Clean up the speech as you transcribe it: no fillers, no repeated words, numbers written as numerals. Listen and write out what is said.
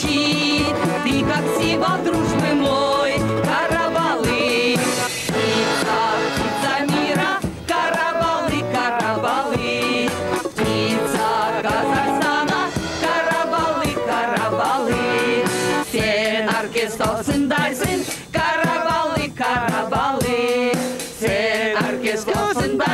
летит, ты как символ дружбы мой, каравалы. Птица мира, каравалы, каравалы. Птица Казахстана, каравалы, каравалы. Сен оркестрсын дайсың, каравалы, каравалы. Сен оркестрсын